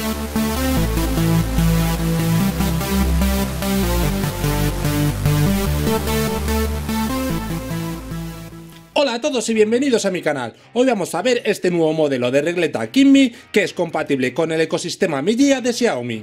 Hola a todos y bienvenidos a mi canal. Hoy vamos a ver este nuevo modelo de regleta KinMi que es compatible con el ecosistema Mi Gia de Xiaomi.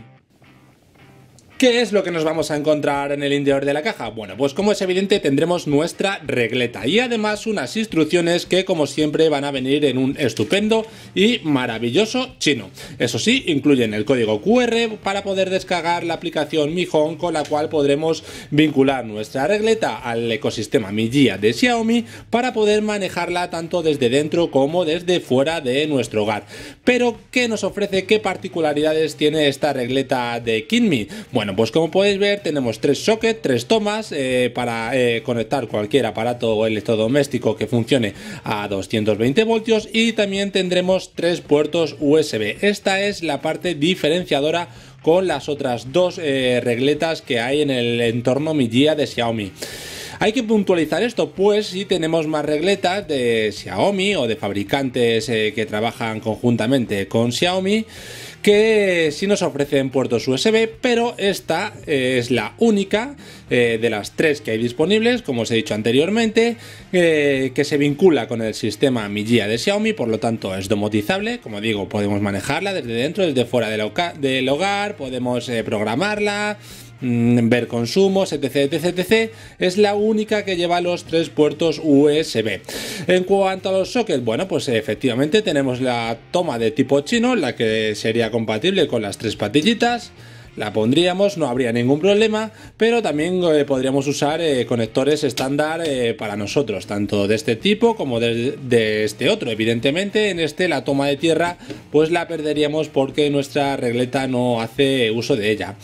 ¿Qué es lo que nos vamos a encontrar en el interior de la caja? Bueno, pues como es evidente tendremos nuestra regleta y además unas instrucciones que como siempre van a venir en un estupendo y maravilloso chino. Eso sí, incluyen el código QR para poder descargar la aplicación Mi Home, con la cual podremos vincular nuestra regleta al ecosistema Mi Gia de Xiaomi para poder manejarla tanto desde dentro como desde fuera de nuestro hogar. Pero ¿qué nos ofrece? ¿Qué particularidades tiene esta regleta de KinMi? Bueno, pues como podéis ver tenemos tres sockets, tres tomas para conectar cualquier aparato o electrodoméstico que funcione a 220 voltios y también tendremos tres puertos USB. Esta es la parte diferenciadora con las otras dos regletas que hay en el entorno Mi Gia de Xiaomi. Hay que puntualizar esto, pues si tenemos más regletas de Xiaomi o de fabricantes que trabajan conjuntamente con Xiaomi, que sí nos ofrecen puertos USB, pero esta es la única de las tres que hay disponibles, como os he dicho anteriormente, que se vincula con el sistema Mi Gia de Xiaomi, por lo tanto es domotizable. Como digo, podemos manejarla desde dentro, desde fuera del hogar, podemos programarla, ver consumos, etc. Es la única que lleva los tres puertos USB. En cuanto a los sockets, bueno, pues efectivamente tenemos la toma de tipo chino, la que sería compatible con las tres patillitas. La pondríamos, no habría ningún problema, pero también podríamos usar conectores estándar para nosotros, tanto de este tipo como de este otro. Evidentemente en este la toma de tierra pues la perderíamos porque nuestra regleta no hace uso de ella.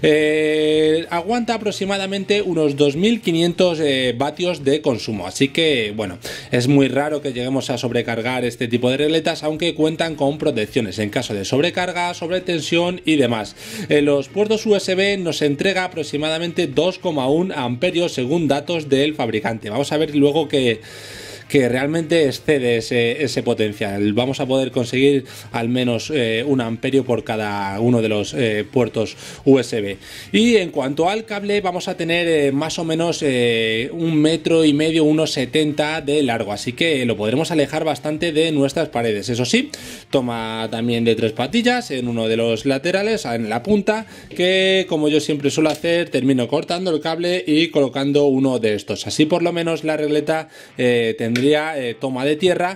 Aguanta aproximadamente unos 2500 vatios de consumo, así que bueno, es muy raro que lleguemos a sobrecargar este tipo de regletas, aunque cuentan con protecciones en caso de sobrecarga, sobretensión y demás. Los puertos USB nos entrega aproximadamente 2,1 amperios según datos del fabricante. Vamos a ver luego que realmente excede ese potencial. Vamos a poder conseguir al menos 1 amperio por cada uno de los puertos USB. Y en cuanto al cable, vamos a tener más o menos 1,5 metros, unos 70 de largo, así que lo podremos alejar bastante de nuestras paredes. Eso sí, toma también de tres patillas en uno de los laterales, en la punta, que como yo siempre suelo hacer, termino cortando el cable y colocando uno de estos. Así por lo menos la regleta tendría toma de tierra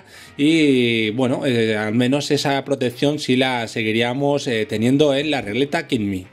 y bueno, al menos esa protección sí la seguiríamos teniendo en la regleta KinMi.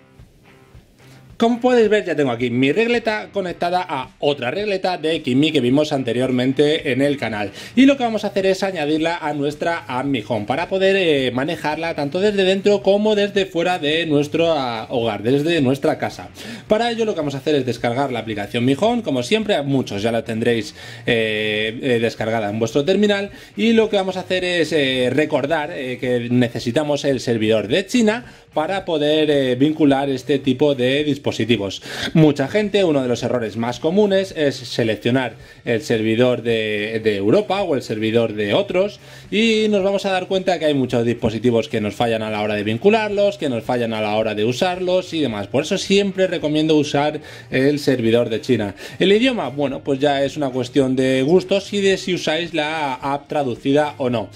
Como podéis ver, ya tengo aquí mi regleta conectada a otra regleta de KinMi que vimos anteriormente en el canal, y lo que vamos a hacer es añadirla a nuestra app Mi Home para poder manejarla tanto desde dentro como desde fuera de nuestro hogar, desde nuestra casa. Para ello lo que vamos a hacer es descargar la aplicación Mi Home, como siempre, muchos ya la tendréis descargada en vuestro terminal, y lo que vamos a hacer es recordar que necesitamos el servidor de China para poder vincular este tipo de dispositivos. Mucha gente, uno de los errores más comunes es seleccionar el servidor de Europa o el servidor de otros, y nos vamos a dar cuenta que hay muchos dispositivos que nos fallan a la hora de vincularlos, que nos fallan a la hora de usarlos y demás. Por eso siempre recomiendo usar el servidor de China. El idioma, bueno, pues ya es una cuestión de gustos y de si usáis la app traducida o no.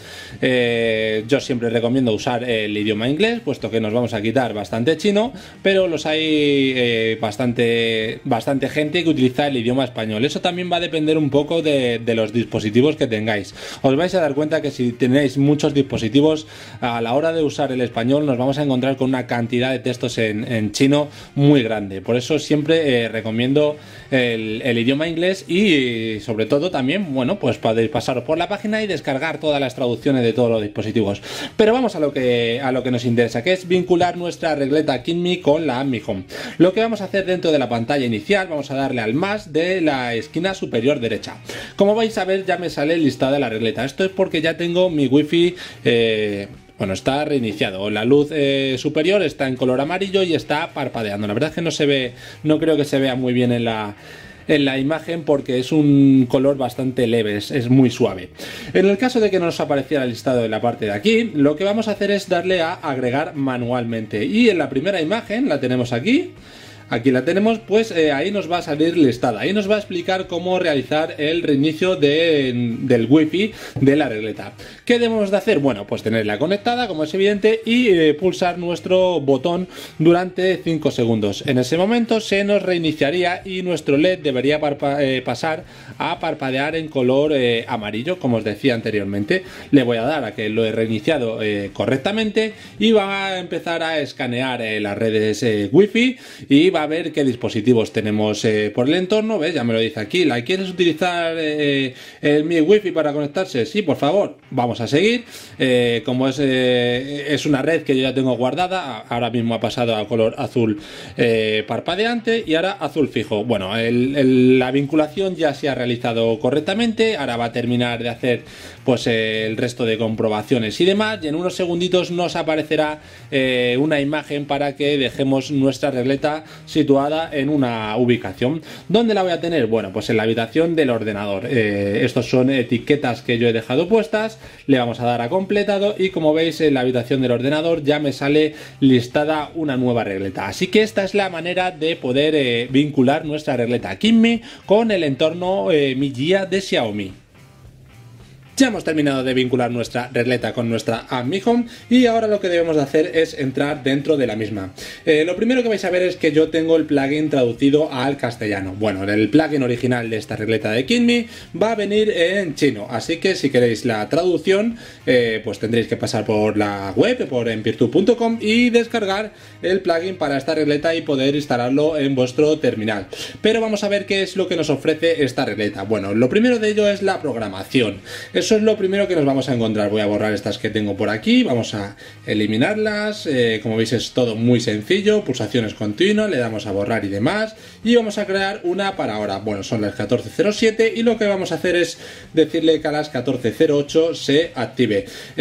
Yo siempre recomiendo usar el idioma inglés, puesto que nos vamos a quitar bastante chino, pero los hay bastante gente que utiliza el idioma español. Eso también va a depender un poco de los dispositivos que tengáis. Os vais a dar cuenta que si tenéis muchos dispositivos, a la hora de usar el español nos vamos a encontrar con una cantidad de textos en chino muy grande. Por eso siempre recomiendo el idioma inglés, y sobre todo también, bueno, pues podéis pasaros por la página y descargar todas las traducciones de todos los dispositivos. Pero vamos a lo que nos interesa, que es vincular nuestra regleta KinMi con la app Mi Home. Lo que vamos a hacer dentro de la pantalla inicial, vamos a darle al más de la esquina superior derecha. Como vais a ver, ya me sale el listado de la regleta. Esto es porque ya tengo mi wifi bueno, está reiniciado. La luz superior está en color amarillo y está parpadeando. La verdad es que no se ve, no creo que se vea muy bien en la en la imagen porque es un color bastante leve, es muy suave. En el caso de que no nos apareciera el listado en la parte de aquí, lo que vamos a hacer es darle a agregar manualmente, y en la primera imagen la tenemos aquí. Aquí la tenemos, pues ahí nos va a salir listada, ahí nos va a explicar cómo realizar el reinicio del wifi de la regleta. ¿Qué debemos de hacer? Bueno, pues tenerla conectada, como es evidente, y pulsar nuestro botón durante 5 segundos. En ese momento se nos reiniciaría y nuestro LED debería pasar a parpadear en color amarillo, como os decía anteriormente. Le voy a dar a que lo he reiniciado correctamente y va a empezar a escanear las redes wifi y va a ver qué dispositivos tenemos por el entorno. ¿Ves? Ya me lo dice aquí. ¿La quieres utilizar mi wifi para conectarse? Sí, por favor. Vamos a seguir. Como es una red que yo ya tengo guardada, ahora mismo ha pasado a color azul parpadeante y ahora azul fijo. Bueno, la vinculación ya se ha realizado correctamente. Ahora va a terminar de hacer pues el resto de comprobaciones y demás, y en unos segunditos nos aparecerá una imagen para que dejemos nuestra regleta situada en una ubicación. ¿Dónde la voy a tener? Bueno, pues en la habitación del ordenador. Estos son etiquetas que yo he dejado puestas. Le vamos a dar a completado y, como veis, en la habitación del ordenador ya me sale listada una nueva regleta. Así que esta es la manera de poder vincular nuestra regleta Kinme con el entorno Mi Guía de Xiaomi. Ya hemos terminado de vincular nuestra regleta con nuestra app Mi Home y ahora lo que debemos de hacer es entrar dentro de la misma. Lo primero que vais a ver es que yo tengo el plugin traducido al castellano. Bueno, el plugin original de esta regleta de Kinme va a venir en chino, así que si queréis la traducción pues tendréis que pasar por la web, por empirtu.com, y descargar el plugin para esta regleta y poder instalarlo en vuestro terminal. Pero vamos a ver qué es lo que nos ofrece esta regleta. Bueno, lo primero de ello es la programación. Eso es lo primero que nos vamos a encontrar. Voy a borrar estas que tengo por aquí, vamos a eliminarlas. Como veis es todo muy sencillo, pulsaciones continuas, le damos a borrar y demás, y vamos a crear una para ahora. Bueno, son las 14:07 y lo que vamos a hacer es decirle que a las 14:08 se active.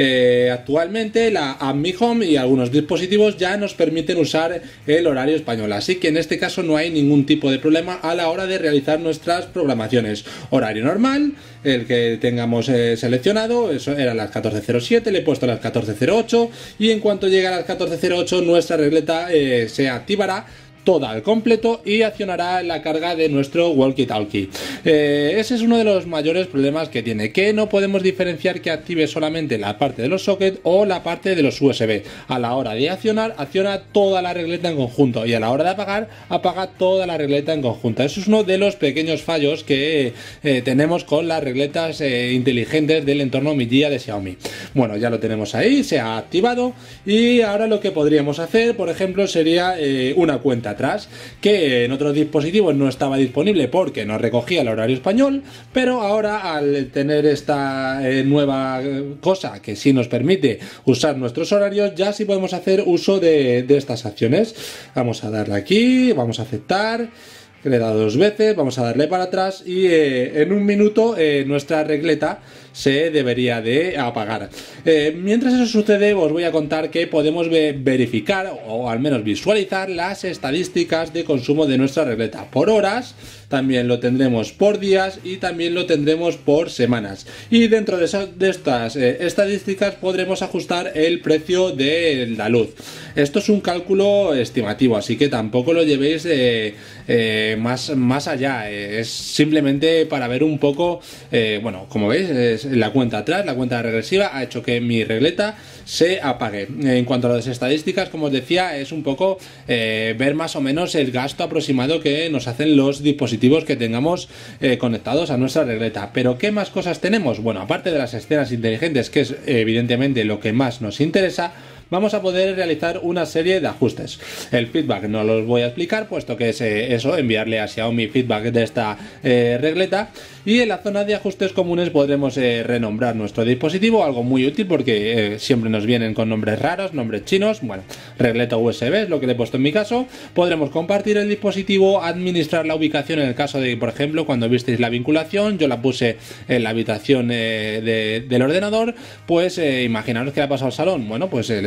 Actualmente la app Mi Home y algunos dispositivos ya nos permiten usar el horario español, así que en este caso no hay ningún tipo de problema a la hora de realizar nuestras programaciones. Horario normal, el que tengamos seleccionado, eso era las 14:07, le he puesto las 14:08 y en cuanto llegue a las 14:08 nuestra regleta se activará toda al completo y accionará la carga de nuestro walkie-talkie. Ese es uno de los mayores problemas que tiene, que no podemos diferenciar que active solamente la parte de los sockets o la parte de los USB. A la hora de accionar, acciona toda la regleta en conjunto, y a la hora de apagar, apaga toda la regleta en conjunto. Eso es uno de los pequeños fallos que tenemos con las regletas inteligentes del entorno Mi Guía de Xiaomi. Bueno, ya lo tenemos ahí, se ha activado, y ahora lo que podríamos hacer, por ejemplo, sería una cuenta atrás, que en otros dispositivos no estaba disponible porque no recogía el horario español, pero ahora al tener esta nueva cosa que sí nos permite usar nuestros horarios, ya sí podemos hacer uso de estas acciones. Vamos a darle aquí, vamos a aceptar. Le he dado 2 veces, vamos a darle para atrás y en un minuto nuestra regleta se debería de apagar. Mientras eso sucede, os voy a contar que podemos verificar o al menos visualizar las estadísticas de consumo de nuestra regleta por horas. También lo tendremos por días y también lo tendremos por semanas. Y dentro de estas estadísticas podremos ajustar el precio de la luz. Esto es un cálculo estimativo, así que tampoco lo llevéis más allá. Es simplemente para ver un poco, bueno, como veis, es la cuenta atrás, la cuenta regresiva ha hecho que mi regleta se apague. En cuanto a las estadísticas, como os decía, es un poco ver más o menos el gasto aproximado que nos hacen los dispositivos que tengamos conectados a nuestra regleta. Pero ¿qué más cosas tenemos? Bueno, aparte de las escenas inteligentes, que es evidentemente lo que más nos interesa, vamos a poder realizar una serie de ajustes. El feedback no los voy a explicar, puesto que es eso, enviarle a Xiaomi feedback de esta regleta. Y en la zona de ajustes comunes podremos renombrar nuestro dispositivo, algo muy útil porque siempre nos vienen con nombres raros, nombres chinos. Bueno, regleta USB es lo que le he puesto en mi caso. Podremos compartir el dispositivo, administrar la ubicación en el caso de, por ejemplo, cuando visteis la vinculación, yo la puse en la habitación del ordenador, pues imaginaros que le ha pasado al salón. Bueno, pues le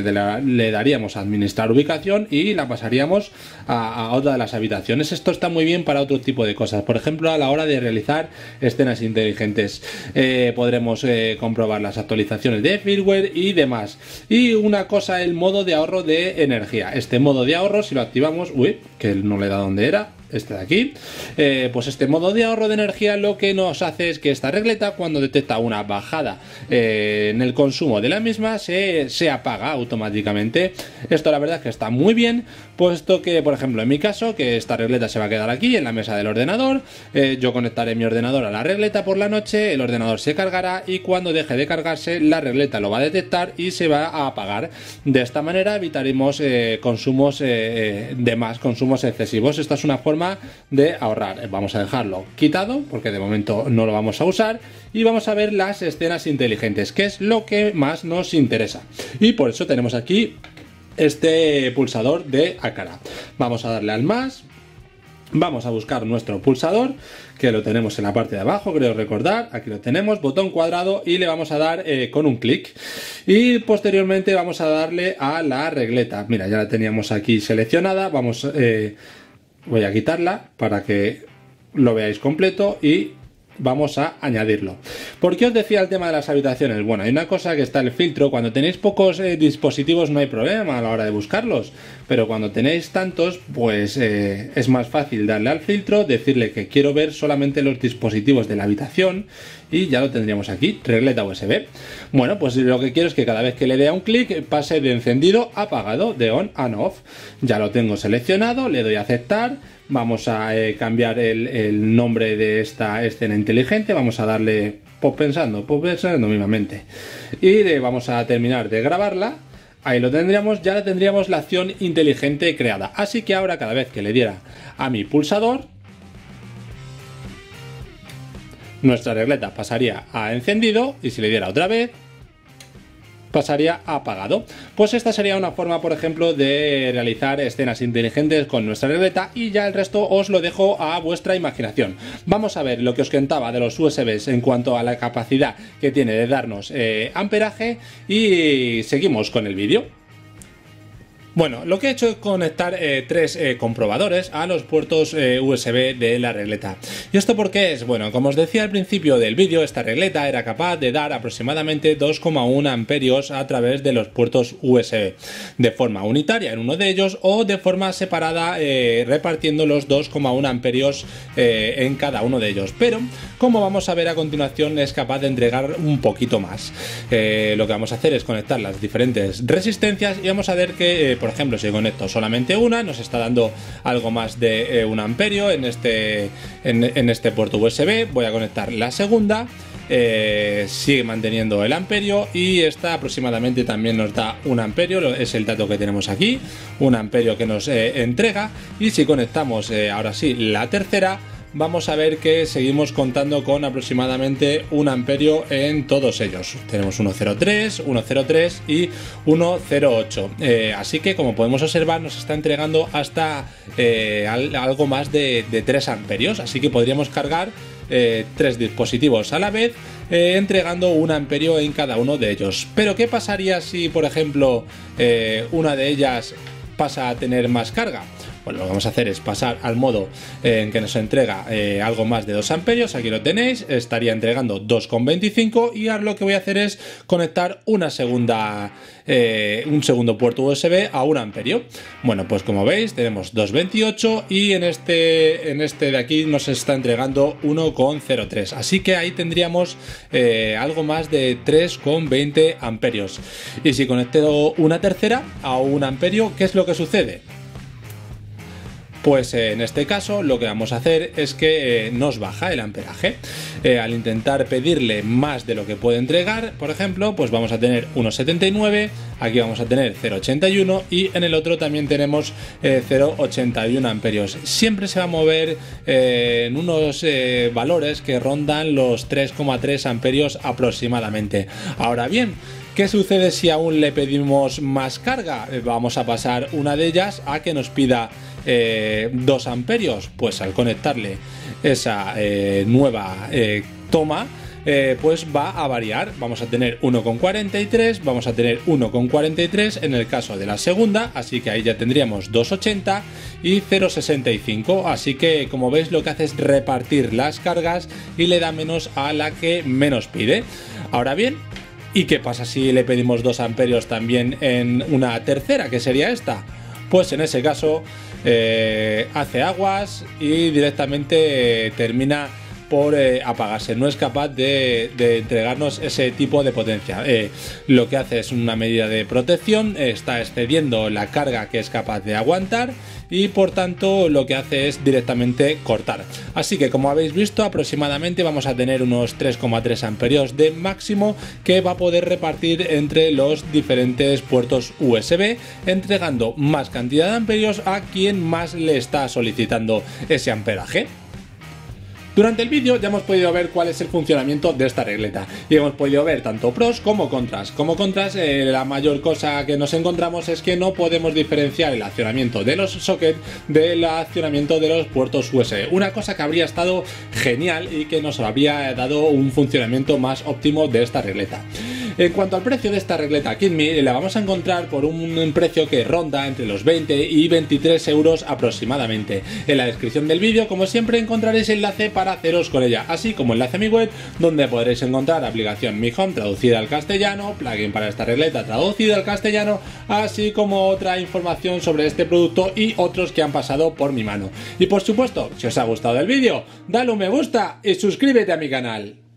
le daríamos a administrar ubicación y la pasaríamos a otra de las habitaciones. Esto está muy bien para otro tipo de cosas, por ejemplo a la hora de realizar escenas inteligentes. Podremos comprobar las actualizaciones de firmware y demás. Y una cosa, el modo de ahorro de energía. Este modo de ahorro, si lo activamos, que no le da donde era, este de aquí, pues este modo de ahorro de energía lo que nos hace es que esta regleta, cuando detecta una bajada en el consumo de la misma, se apaga automáticamente. Esto la verdad es que está muy bien, puesto que, por ejemplo, en mi caso, que esta regleta se va a quedar aquí en la mesa del ordenador, yo conectaré mi ordenador a la regleta por la noche, el ordenador se cargará y cuando deje de cargarse la regleta lo va a detectar y se va a apagar. De esta manera evitaremos consumos consumos excesivos. Esta es una forma de ahorrar. Vamos a dejarlo quitado porque de momento no lo vamos a usar y vamos a ver las escenas inteligentes, que es lo que más nos interesa, y por eso tenemos aquí este pulsador de Aqara. Vamos a darle al más, vamos a buscar nuestro pulsador, que lo tenemos en la parte de abajo, creo recordar, aquí lo tenemos, botón cuadrado, y le vamos a dar con un clic y posteriormente vamos a darle a la regleta. Mira, ya la teníamos aquí seleccionada, voy a quitarla para que lo veáis completo y vamos a añadirlo. ¿Por qué os decía el tema de las habitaciones? Bueno, hay una cosa que está el filtro. Cuando tenéis pocos dispositivos no hay problema a la hora de buscarlos, pero cuando tenéis tantos, pues es más fácil darle al filtro, decirle que quiero ver solamente los dispositivos de la habitación y ya lo tendríamos aquí, regleta USB. Bueno, pues lo que quiero es que cada vez que le dé a un clic pase de encendido a apagado, de on a off. Ya lo tengo seleccionado, le doy a aceptar. Vamos a cambiar el nombre de esta escena inteligente, vamos a darle pensando mismamente, y vamos a terminar de grabarla. Ahí lo tendríamos, ya tendríamos la acción inteligente creada. Así que ahora cada vez que le diera a mi pulsador, nuestra regleta pasaría a encendido, y si le diera otra vez pasaría a apagado. Pues esta sería una forma, por ejemplo, de realizar escenas inteligentes con nuestra regleta, y ya el resto os lo dejo a vuestra imaginación. Vamos a ver lo que os contaba de los USBs en cuanto a la capacidad que tiene de darnos amperaje, y seguimos con el vídeo. Bueno, lo que he hecho es conectar tres comprobadores a los puertos USB de la regleta. ¿Y esto por qué es? Bueno, como os decía al principio del vídeo, esta regleta era capaz de dar aproximadamente 2,1 amperios a través de los puertos USB, de forma unitaria en uno de ellos o de forma separada, repartiendo los 2,1 amperios en cada uno de ellos. Pero, como vamos a ver a continuación, es capaz de entregar un poquito más. Lo que vamos a hacer es conectar las diferentes resistencias y vamos a ver que, por ejemplo, si conecto solamente una, nos está dando algo más de 1 amperio en este puerto USB. Voy a conectar la segunda, sigue manteniendo el amperio, y esta aproximadamente también nos da 1 amperio, es el dato que tenemos aquí, 1 amperio que nos entrega. Y si conectamos ahora sí la tercera, vamos a ver que seguimos contando con aproximadamente 1 amperio en todos ellos. Tenemos 1.03, 1.03 y 1.08. Así que, como podemos observar, nos está entregando hasta algo más de 3 amperios. Así que podríamos cargar 3 dispositivos a la vez, entregando 1 amperio en cada uno de ellos. Pero ¿qué pasaría si, por ejemplo, una de ellas pasa a tener más carga? Bueno, lo que vamos a hacer es pasar al modo en que nos entrega algo más de 2 amperios. Aquí lo tenéis, estaría entregando 2,25, y ahora lo que voy a hacer es conectar un segundo puerto USB a 1 amperio. Bueno, pues como veis tenemos 2,28 y en este de aquí nos está entregando 1,03. Así que ahí tendríamos algo más de 3,20 amperios. Y si conecto una tercera a 1 amperio, ¿qué es lo que sucede? Pues en este caso lo que vamos a hacer es que nos baja el amperaje. Al intentar pedirle más de lo que puede entregar, por ejemplo, pues vamos a tener 1,79, aquí vamos a tener 0,81 y en el otro también tenemos 0,81 amperios. Siempre se va a mover en unos valores que rondan los 3,3 amperios aproximadamente. Ahora bien, ¿qué sucede si aún le pedimos más carga? Vamos a pasar una de ellas a que nos pida 2 amperios. Pues al conectarle esa nueva toma, pues va a variar. Vamos a tener 1,43, vamos a tener 1,43 en el caso de la segunda, así que ahí ya tendríamos 2,80 y 0,65, así que como veis lo que hace es repartir las cargas y le da menos a la que menos pide. Ahora bien, ¿y qué pasa si le pedimos 2 amperios también en una tercera, que sería esta? Pues en ese caso hace aguas y directamente termina por apagarse, no es capaz de entregarnos ese tipo de potencia. Lo que hace es una medida de protección, está excediendo la carga que es capaz de aguantar y por tanto lo que hace es directamente cortar. Así que como habéis visto, aproximadamente vamos a tener unos 3,3 amperios de máximo que va a poder repartir entre los diferentes puertos USB, entregando más cantidad de amperios a quien más le está solicitando ese amperaje. Durante el vídeo ya hemos podido ver cuál es el funcionamiento de esta regleta y hemos podido ver tanto pros como contras. Como contras, la mayor cosa que nos encontramos es que no podemos diferenciar el accionamiento de los sockets del accionamiento de los puertos USB. Una cosa que habría estado genial y que nos habría dado un funcionamiento más óptimo de esta regleta. En cuanto al precio de esta regleta KidMe, la vamos a encontrar por un precio que ronda entre los 20 y 23 euros aproximadamente. En la descripción del vídeo, como siempre, encontraréis el enlace para haceros con ella, así como enlace a mi web, donde podréis encontrar aplicación Mi Home traducida al castellano, plugin para esta regleta traducida al castellano, así como otra información sobre este producto y otros que han pasado por mi mano. Y por supuesto, si os ha gustado el vídeo, dale un me gusta y suscríbete a mi canal.